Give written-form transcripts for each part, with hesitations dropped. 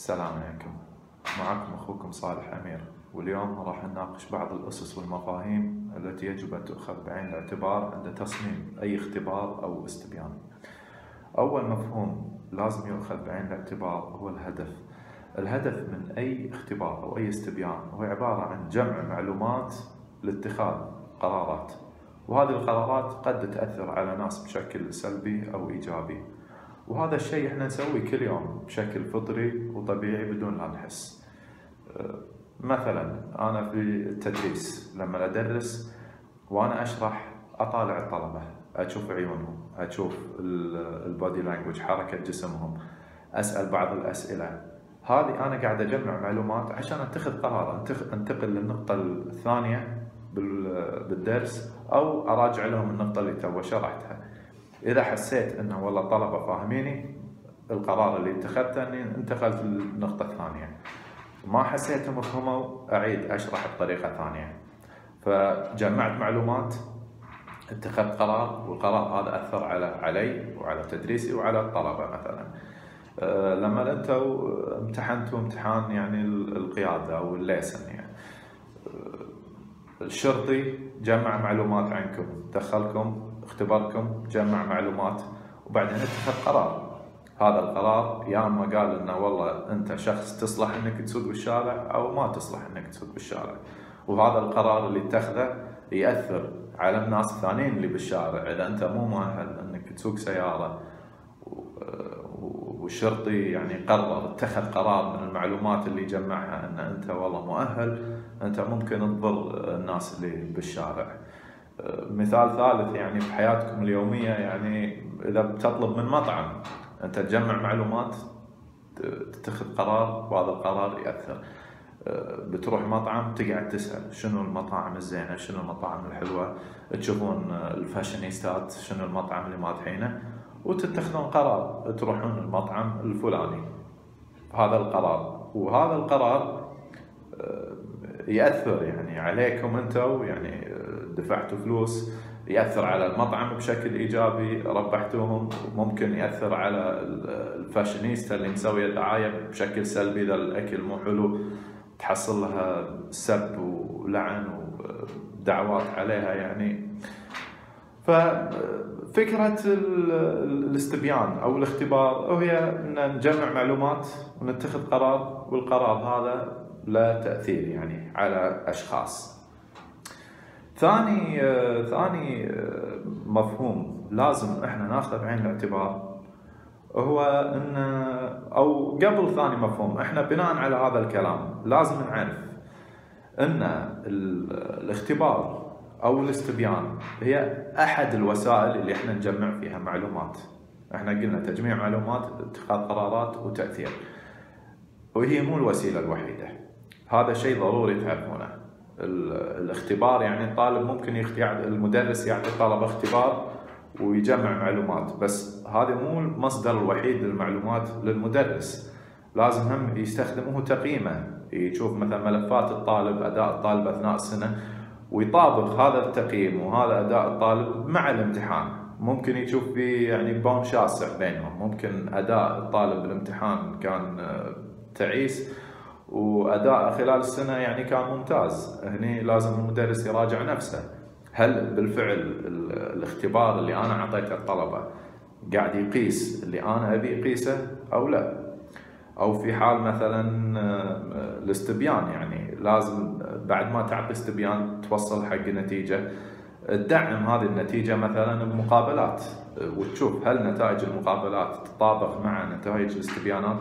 السلام عليكم. معكم أخوكم صالح أمير، واليوم راح نناقش بعض الأسس والمفاهيم التي يجب أن تؤخذ بعين الاعتبار عند تصميم أي اختبار أو استبيان. أول مفهوم لازم يؤخذ بعين الاعتبار هو الهدف. الهدف من أي اختبار أو أي استبيان هو عبارة عن جمع معلومات لاتخاذ قرارات، وهذه القرارات قد تأثر على ناس بشكل سلبي أو إيجابي، وهذا الشيء احنا نسويه كل يوم بشكل فطري وطبيعي بدون لا نحس. مثلا أنا في التدريس لما أدرس وأنا أشرح أطالع الطلبة، أشوف عيونهم، أشوف البودي لانجوج، حركة جسمهم، أسأل بعض الأسئلة. هذه أنا قاعد أجمع معلومات عشان أتخذ قرار أنتقل للنقطة الثانية بالدرس أو أراجع لهم النقطة اللي تو شرحتها. إذا حسيت أنه والله الطلبة فاهميني، القرار اللي اتخذته أني انتقلت للنقطة الثانية. ما حسيتهم فهموا، أعيد أشرح بطريقة ثانية. فجمعت معلومات، اتخذت قرار، والقرار هذا أثر علي وعلى تدريسي وعلى الطلبة. مثلا لما أنتوا امتحنتوا امتحان يعني القيادة أو الليسن، يعني الشرطي جمع معلومات عنكم، دخلكم اختبركم، جمع معلومات، وبعدين اتخذ قرار. هذا القرار يا اما قال انه والله انت شخص تصلح انك تسوق بالشارع او ما تصلح انك تسوق بالشارع، وهذا القرار اللي اتخذه يأثر على الناس الثانيين اللي بالشارع. اذا انت مو مؤهل انك تسوق سيارة والشرطي يعني قرر اتخذ قرار من المعلومات اللي جمعها ان انت والله مؤهل، انت ممكن تضر الناس اللي بالشارع. مثال ثالث، يعني في حياتكم اليومية، يعني إذا بتطلب من مطعم أنت تجمع معلومات، تتخذ قرار، وهذا القرار يأثر. بتروح مطعم تقعد تسأل شنو المطاعم الزينة، شنو المطاعم الحلوة، تشوفون الفاشينيستات شنو المطعم اللي مادحينه، وتتخذون قرار تروحون المطعم الفلاني. هذا القرار، وهذا القرار يأثر يعني عليكم انتم، يعني دفعتوا فلوس، يأثر على المطعم بشكل إيجابي، ربحتوهم. ممكن يأثر على الفاشينيستا اللي مسوية دعاية بشكل سلبي، إذا الأكل مو حلو تحصل لها سب ولعن ودعوات عليها يعني. ففكرة الاستبيان أو الاختبار هي أن نجمع معلومات ونتخذ قرار، والقرار هذا له تأثير يعني على أشخاص. ثاني مفهوم لازم احنا ناخذه بعين الاعتبار هو ان، او قبل ثاني مفهوم، احنا بناء على هذا الكلام لازم نعرف ان الاختبار او الاستبيان هي احد الوسائل اللي احنا نجمع فيها معلومات. احنا قلنا تجميع معلومات، اتخاذ قرارات، وتأثير، وهي مو الوسيلة الوحيدة. هذا شيء ضروري تعرفونه. الاختبار يعني الطالب ممكن المدرس يعطي الطلبة اختبار ويجمع معلومات، بس هذا مو المصدر الوحيد للمعلومات للمدرس. لازم هم يستخدمه تقييمه، يشوف مثلا ملفات الطالب، أداء الطالب أثناء السنة، ويطابق هذا التقييم وهذا أداء الطالب مع الامتحان. ممكن يشوف فيه يعني بون شاسع بينهم، ممكن أداء الطالب بالامتحان كان تعيس وأداء خلال السنة يعني كان ممتاز. هني لازم المدرس يراجع نفسه، هل بالفعل الاختبار اللي أنا عطيته الطلبة قاعد يقيس اللي أنا أبي يقيسه أو لا. أو في حال مثلا الاستبيان، يعني لازم بعد ما تعطي استبيان توصل حق نتيجة، تدعم هذه النتيجة مثلا بمقابلات، وتشوف هل نتائج المقابلات تطابق مع نتائج الاستبيانات.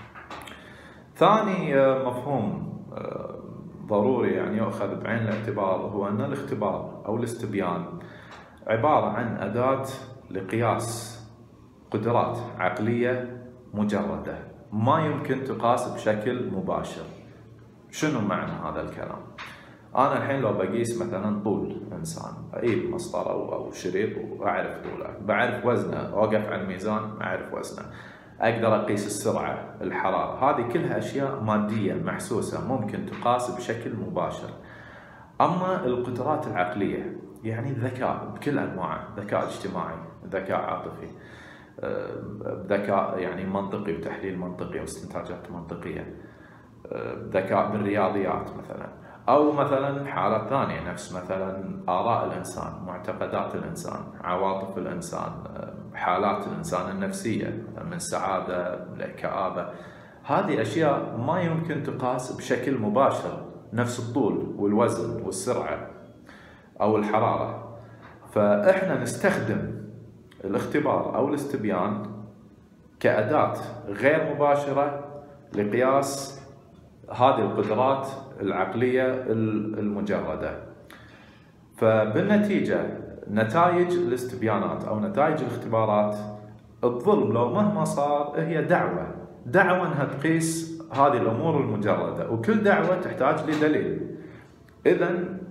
ثاني مفهوم ضروري يعني يؤخذ بعين الاعتبار هو أن الاختبار أو الاستبيان عبارة عن أداة لقياس قدرات عقلية مجردة ما يمكن تقاس بشكل مباشر. شنو معنى هذا الكلام؟ أنا الحين لو بقيس مثلا طول إنسان، أجيب مسطرة أو شريط وأعرف طوله، بعرف وزنه، أوقف على الميزان أعرف وزنه، أقدر أقيس السرعة، الحرارة. هذه كلها أشياء مادية محسوسة ممكن تقاس بشكل مباشر. أما القدرات العقلية يعني الذكاء بكل أنواعه، ذكاء اجتماعي، ذكاء عاطفي، بذكاء يعني منطقي وتحليل منطقي واستنتاجات منطقية، ذكاء بالرياضيات مثلا، أو مثلا حالات ثانية نفس مثلا آراء الإنسان، معتقدات الإنسان، عواطف الإنسان، حالات الإنسان النفسية من سعادة لكآبة. هذه أشياء ما يمكن تقاس بشكل مباشر، نفس الطول والوزن والسرعة أو الحرارة. فإحنا نستخدم الاختبار أو الاستبيان كأداة غير مباشرة لقياس هذه القدرات العقلية المجردة. فبالنتيجة نتائج الاستبيانات أو نتائج الاختبارات تظل لو مهما صار هي دعوة أنها تقيس هذه الأمور المجردة، وكل دعوة تحتاج لدليل. إذن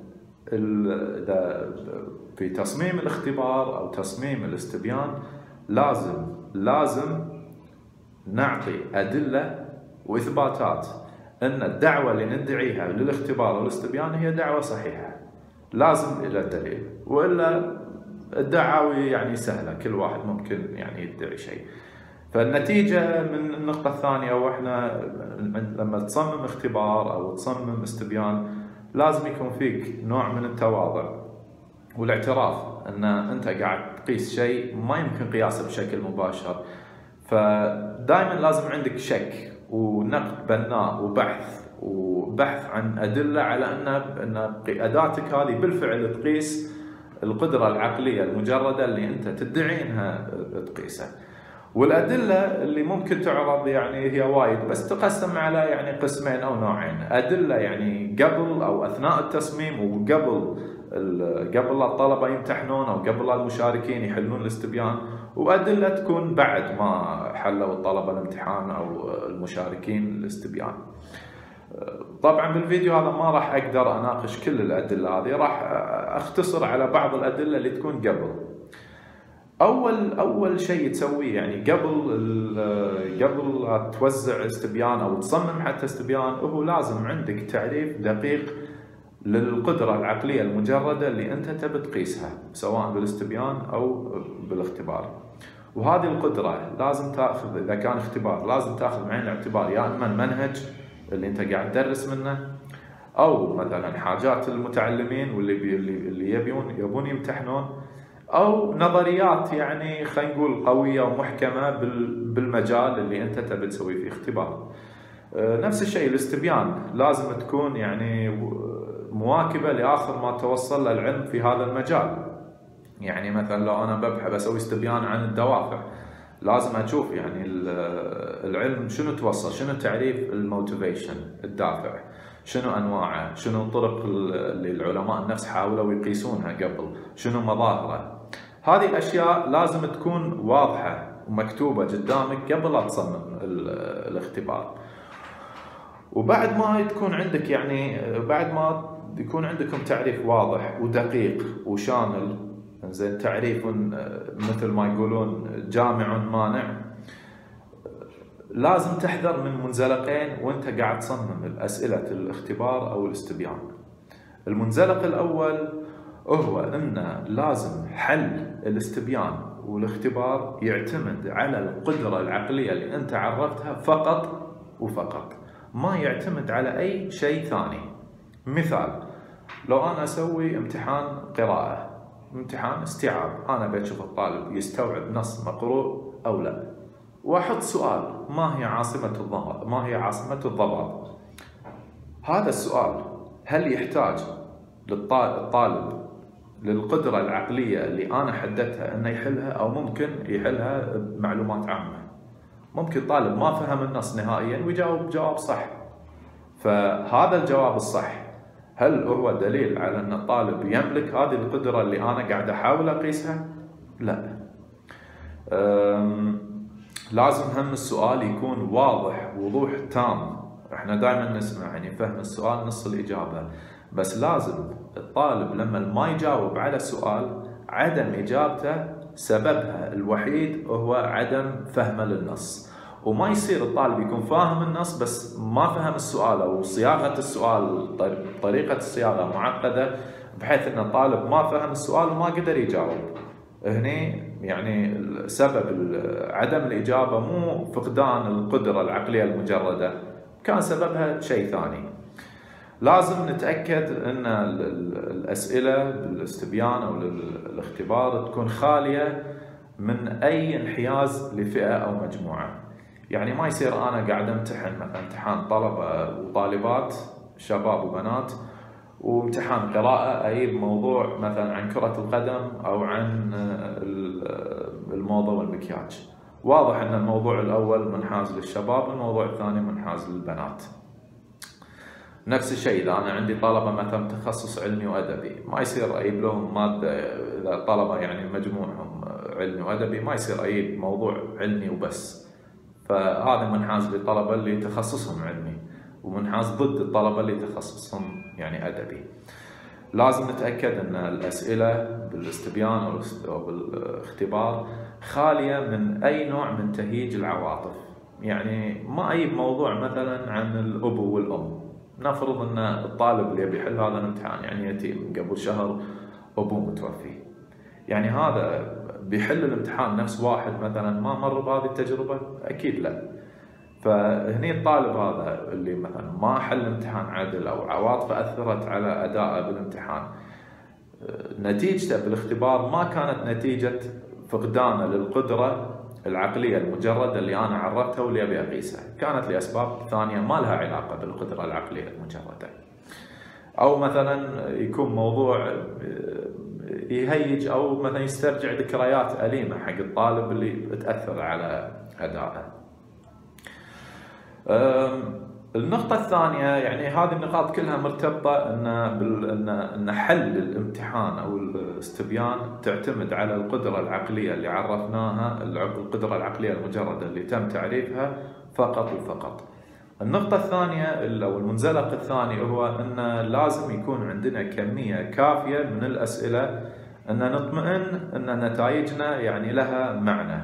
في تصميم الاختبار أو تصميم الاستبيان لازم نعطي أدلة وإثباتات أن الدعوة اللي ندعيها للاختبار والاستبيان هي دعوة صحيحة. لازم إلى دليل، وإلا الدعاوي يعني سهلة، كل واحد ممكن يعني يدعي شيء. فالنتيجة من النقطة الثانية، وإحنا لما تصمم اختبار أو تصمم استبيان لازم يكون فيك نوع من التواضع والاعتراف أن أنت قاعد تقيس شيء ما يمكن قياسه بشكل مباشر. فدائما لازم عندك شك ونقد بناء وبحث عن أدلة على أن أداتك هذه بالفعل تقيس القدرة العقلية المجردة اللي أنت تدعي أنها تقيسها. والأدلة اللي ممكن تعرض يعني هي وايد، بس تقسم على يعني قسمين أو نوعين: أدلة يعني قبل أو أثناء التصميم وقبل الطلبة يمتحنون أو قبل المشاركين يحلون الاستبيان، وأدلة تكون بعد ما حلوا الطلبة الامتحان أو المشاركين الاستبيان. طبعا بالفيديو هذا ما راح أقدر أناقش كل الأدلة هذه، راح أختصر على بعض الأدلة اللي تكون قبل. أول شيء تسويه يعني قبل توزع استبيان أو تصمم حتى استبيان، هو لازم عندك تعريف دقيق للقدرة العقلية المجردة اللي أنت تبي تقيسها سواء بالاستبيان أو بالاختبار. وهذه القدرة لازم تأخذ، إذا كان اختبار لازم تأخذ بعين الاعتبار يا إما المنهج اللي أنت قاعد تدرس منه، أو مثلا حاجات المتعلمين واللي يبون يمتحنون، أو نظريات يعني خلينا نقول قوية ومحكمة بالمجال اللي أنت تبي تسوي فيه اختبار. نفس الشيء الاستبيان لازم تكون يعني مواكبة لآخر ما توصل للعلم في هذا المجال. يعني مثلا لو أنا بسوي استبيان عن الدوافع، لازم أشوف يعني العلم شنو توصل، شنو تعريف الموتيفيشن، الدافع، شنو أنواعه، شنو الطرق اللي العلماء النفس حاولوا يقيسونها قبل، شنو مظاهره. هذه الأشياء لازم تكون واضحة ومكتوبة قدامك قبل لا تصمم الاختبار. وبعد ما تكون عندك يعني بعد ما يكون عندكم تعريف واضح ودقيق وشامل، زين تعريف مثل ما يقولون جامع مانع، لازم تحذر من منزلقين وانت قاعد تصمم الأسئلة الاختبار أو الاستبيان. المنزلق الأول هو أن لازم حل الاستبيان والاختبار يعتمد على القدرة العقلية اللي أنت عرفتها فقط وفقط، ما يعتمد على أي شيء ثاني. مثال، لو أنا أسوي امتحان قراءة، امتحان استيعاب، أنا بشوف الطالب يستوعب نص مقروء أو لا، وأحط سؤال: ما هي عاصمة الضباب؟ هذا السؤال هل يحتاج الطالب للقدرة العقلية اللي أنا حددتها أنه يحلها، أو ممكن يحلها بمعلومات عامة؟ ممكن طالب ما فهم النص نهائيا ويجاوب جواب صح. فهذا الجواب الصح هل هو دليل على أن الطالب يملك هذه القدرة اللي أنا قاعد أحاول أقيسها؟ لا. لازم هم السؤال يكون واضح وضوح تام. احنا دائما نسمع يعني فهم السؤال نص الإجابة، بس لازم الطالب لما ما يجاوب على سؤال عدم إجابته سببها الوحيد هو عدم فهمه للنص. وما يصير الطالب يكون فاهم النص بس ما فهم السؤال، أو صياغة السؤال طريقة الصياغة معقدة بحيث أن الطالب ما فهم السؤال وما قدر يجاوب. هني يعني سبب عدم الإجابة مو فقدان القدرة العقلية المجردة، كان سببها شيء ثاني. لازم نتأكد أن الأسئلة بالاستبيان أو الاختبار تكون خالية من أي انحياز لفئة أو مجموعة. يعني ما يصير أنا قاعد أمتحن مثلا امتحان طلبة وطالبات شباب وبنات، وامتحان قراءة أجيب موضوع مثلا عن كرة القدم أو عن الموضة والمكياج. واضح أن الموضوع الأول منحاز للشباب والموضوع الثاني منحاز للبنات. نفس الشيء إذا أنا عندي طلبة مثلا تخصص علمي وأدبي، ما يصير أجيب لهم مادة، إذا طلبة يعني مجموعهم علمي وأدبي ما يصير أجيب موضوع علمي وبس، فهذا منحاز للطلبة اللي تخصصهم علمي، ومنحاز ضد الطلبة اللي تخصصهم يعني أدبي. لازم نتأكد أن الأسئلة بالاستبيان أو بالاختبار خالية من أي نوع من تهييج العواطف. يعني ما أجيب موضوع مثلا عن الأبو والأم، نفرض أن الطالب اللي يبي يحل هذا الامتحان يعني يتيم قبل شهر أبوه متوفي، يعني هذا بيحل الامتحان نفس واحد مثلا ما مر بهذه التجربة؟ أكيد لا. فهني الطالب هذا اللي مثلا ما حل امتحان عدل أو عواطفه أثرت على أدائه بالامتحان، نتيجته بالاختبار ما كانت نتيجة فقدانه للقدرة العقلية المجردة اللي أنا عرفتها واللي أبي أقيسها، كانت لأسباب ثانية ما لها علاقة بالقدرة العقلية المجردة. أو مثلا يكون موضوع يهيج أو مثلا يسترجع ذكريات أليمة حق الطالب اللي تأثر على أدائه. النقطة الثانية يعني هذه النقاط كلها مرتبطة أن حل الامتحان أو الاستبيان تعتمد على القدرة العقلية اللي عرفناها، القدرة العقلية المجردة اللي تم تعريفها فقط وفقط. النقطة الثانية أو المنزلق الثاني هو أن لازم يكون عندنا كمية كافية من الأسئلة أن نطمئن أن نتائجنا يعني لها معنى.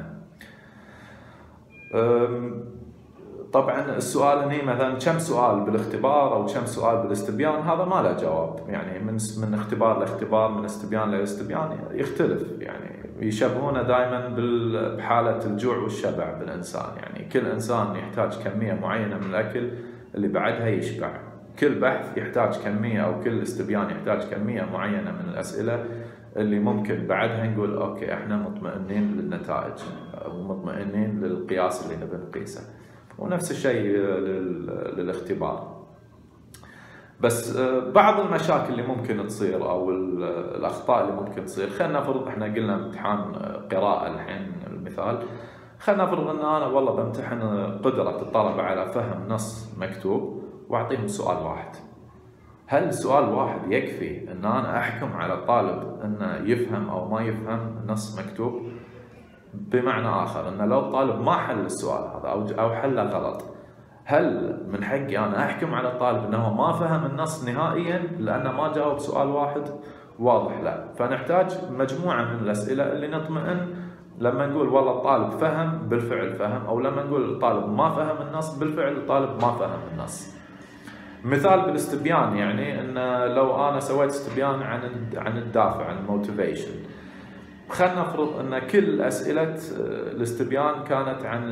طبعا السؤال هنا مثلا كم سؤال بالاختبار او كم سؤال بالاستبيان هذا ما له جواب، يعني من اختبار لاختبار من استبيان لاستبيان يختلف، يعني يشبهونه دائما بحالة الجوع والشبع بالانسان، يعني كل انسان يحتاج كمية معينة من الاكل اللي بعدها يشبع، كل بحث يحتاج كمية او كل استبيان يحتاج كمية معينة من الاسئلة اللي ممكن بعدها نقول اوكي احنا مطمئنين للنتائج او مطمئنين للقياس اللي نبي نقيسه. ونفس الشيء للاختبار. بس بعض المشاكل اللي ممكن تصير او الاخطاء اللي ممكن تصير، خلينا نفرض احنا قلنا امتحان قراءة الحين المثال، خلينا نفرض ان انا والله بامتحن قدرة الطلبة على فهم نص مكتوب واعطيهم سؤال واحد. هل سؤال واحد يكفي ان انا احكم على الطالب انه يفهم او ما يفهم نص مكتوب؟ بمعنى آخر أن لو الطالب ما حل السؤال هذا أو حله غلط، هل من حقي أنا أحكم على الطالب أنه ما فهم النص نهائيا لأنه ما جاوب سؤال واحد؟ واضح لا. فنحتاج مجموعة من الأسئلة اللي نطمئن لما نقول والله الطالب فهم بالفعل فهم، أو لما نقول الطالب ما فهم النص بالفعل الطالب ما فهم النص. مثال بالاستبيان يعني أن لو أنا سويت استبيان عن الدافع، عن الموتيفيشن، خلنا نفرض ان كل اسئله الاستبيان كانت عن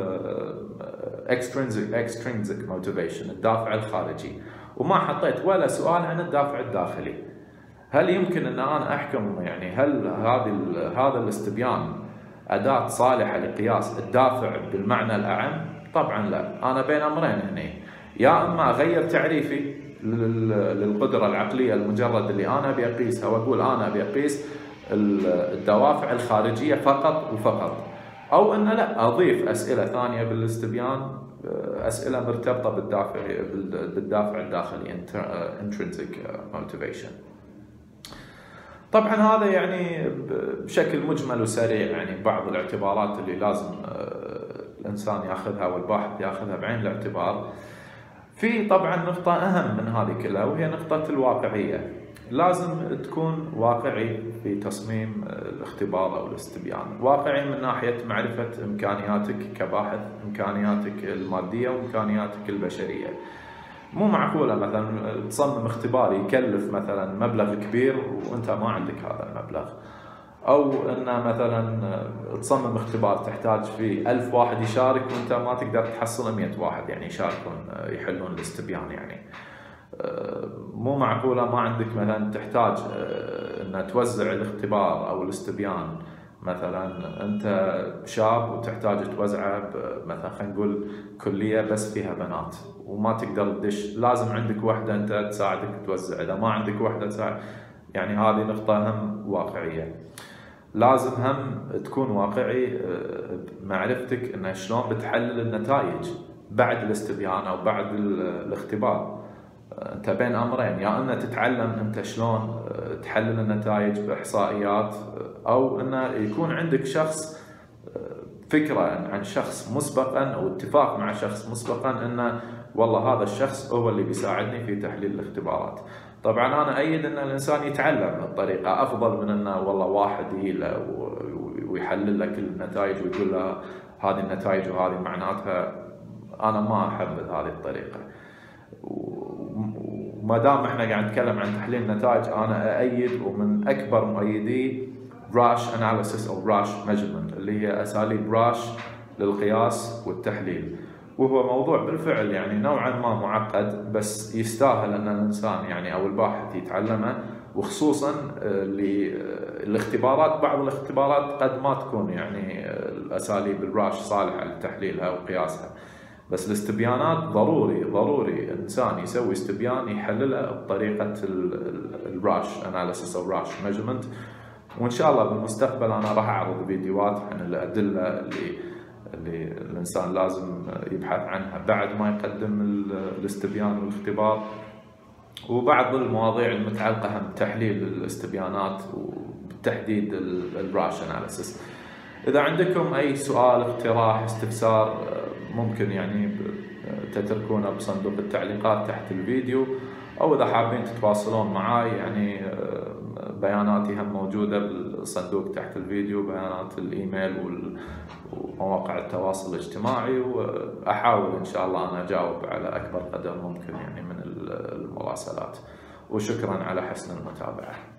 extrinsic motivation، الدافع الخارجي، وما حطيت ولا سؤال عن الدافع الداخلي. هل يمكن ان انا احكم يعني هل هذا الاستبيان اداه صالحه لقياس الدافع بالمعنى الاعم؟ طبعا لا. انا بين امرين هنا، يا اما اغير تعريفي للقدره العقليه المجرد اللي انا ابي اقيسها واقول انا ابي اقيس الدوافع الخارجية فقط وفقط، أو أن لا أضيف أسئلة ثانية بالاستبيان، أسئلة مرتبطة بالدافع الداخلي intrinsic motivation. طبعا هذا يعني بشكل مجمل وسريع يعني بعض الاعتبارات اللي لازم الإنسان يأخذها والباحث يأخذها بعين الاعتبار. في طبعا نقطة أهم من هذه كلها وهي نقطة الواقعية. لازم تكون واقعي في تصميم الاختبار أو الاستبيان، واقعي من ناحية معرفة إمكانياتك كباحث، إمكانياتك المادية وإمكانياتك البشرية. مو معقولة مثلا تصمم اختبار يكلف مثلا مبلغ كبير وأنت ما عندك هذا المبلغ، أو أن مثلا تصمم اختبار تحتاج فيه 1000 واحد يشارك وأنت ما تقدر تحصل 100 واحد يعني يشاركون يحلون الاستبيان. يعني مو معقولة ما عندك مثلا تحتاج أن توزع الاختبار أو الاستبيان. مثلا أنت شاب وتحتاج توزعه مثلا خلينا نقول كلية بس فيها بنات وما تقدر تدش، لازم عندك وحدة أنت تساعدك توزع. إذا ما عندك وحدة تساعد، يعني هذه نقطة هم واقعية. لازم هم تكون واقعي بمعرفتك إن شلون بتحلل النتائج بعد الاستبيان أو بعد الاختبار. انت بين امرين، يا ان تتعلم انت شلون تحلل النتائج باحصائيات، او انه يكون عندك شخص فكره عن شخص مسبقا او اتفاق مع شخص مسبقا انه والله هذا الشخص هو اللي بيساعدني في تحليل الاختبارات. طبعا انا ايد ان الانسان يتعلم الطريقه افضل من انه والله واحد يجي له ويحلل لك النتائج ويقول له هذه النتائج وهذه معناتها. انا ما احب هذه الطريقه. وما دام احنا قاعد نتكلم عن تحليل النتائج، انا اؤيد ومن اكبر مؤيدي راش اناليسيس او راش ميجرمنت، اللي هي اساليب راش للقياس والتحليل. وهو موضوع بالفعل يعني نوعا ما معقد، بس يستاهل ان الانسان يعني او الباحث يتعلمه، وخصوصا الاختبارات. بعض الاختبارات قد ما تكون يعني الاساليب الراش صالحه لتحليلها وقياسها، بس الاستبيانات ضروري الانسان يسوي استبيان يحللها بطريقه الراش اناليسيس او راش ميجرمنت. وان شاء الله بالمستقبل انا راح اعرض فيديوهات عن الادله اللي الانسان لازم يبحث عنها بعد ما يقدم الاستبيان والاختبار، وبعض المواضيع المتعلقه بتحليل الاستبيانات وبالتحديد الراش اناليسيس. اذا عندكم اي سؤال، اقتراح، استفسار، ممكن يعني تتركونه بصندوق التعليقات تحت الفيديو، او اذا حابين تتواصلون معاي يعني بياناتي هم موجودة بالصندوق تحت الفيديو، بيانات الايميل ومواقع التواصل الاجتماعي، واحاول ان شاء الله انا اجاوب على اكبر قدر ممكن يعني من المراسلات. وشكرا على حسن المتابعة.